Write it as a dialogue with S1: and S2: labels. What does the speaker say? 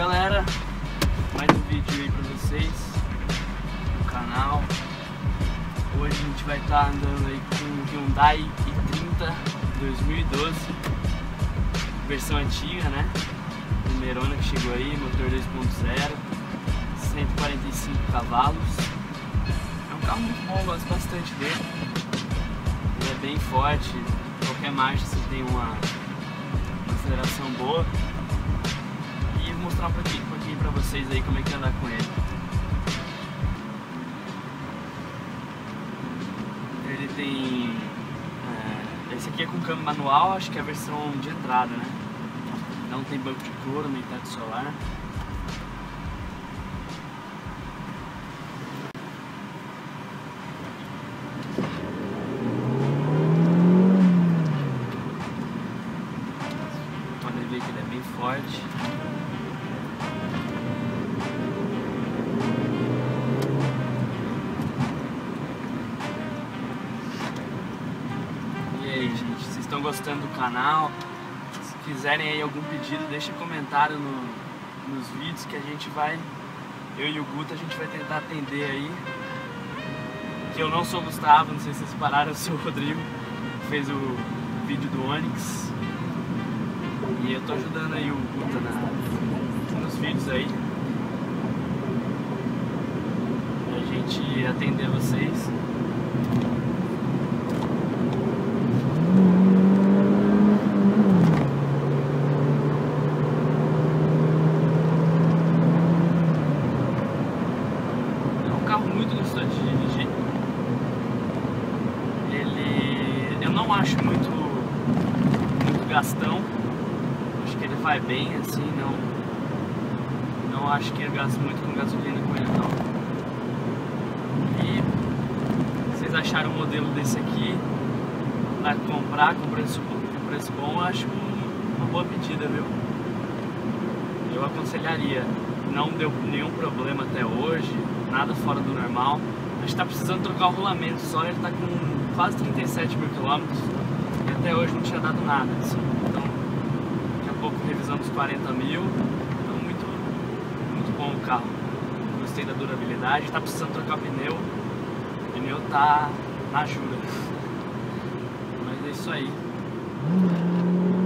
S1: galera, mais um vídeo aí pra vocês no canal. Hoje a gente vai estar andando aí com o Hyundai i30 2012, versão antiga, né? Primeirona que chegou aí, motor 2.0, 145 cavalos. É um carro muito bom, gosto bastante dele. Ele é bem forte, qualquer marcha você tem uma aceleração boa. E vou mostrar um pouquinho pra vocês aí como é que é andar com ele. Ele tem... esse aqui é com câmbio manual, acho que é a versão de entrada, né? Não tem banco de couro, nem teto solar. Podem ver que ele é bem forte. E aí, gente, vocês estão gostando do canal? Se quiserem aí algum pedido, deixa comentário nos vídeos que a gente vai, eu e o Guto, a gente vai tentar atender aí. Que eu não sou o Gustavo, não sei se vocês pararam, eu sou o Rodrigo, que fez o vídeo do Onix. E eu tô ajudando aí o Guto nos vídeos aí, pra gente atender vocês. Muito gostoso de dirigir. Eu não acho muito gastão. Acho que ele vai bem assim, não acho que eu gasto muito com gasolina com ele não. E vocês acharam o modelo desse aqui para comprar com preço bom, eu acho uma boa pedida, viu? Eu aconselharia. Não deu nenhum problema até hoje, nada fora do normal. A gente tá precisando trocar o rolamento só, ele tá com quase 37 mil quilômetros e até hoje não tinha dado nada, assim. Então, daqui a pouco revisamos 40 mil, então muito bom o carro. Gostei da durabilidade, tá precisando trocar o pneu tá na jura. Mas é isso aí.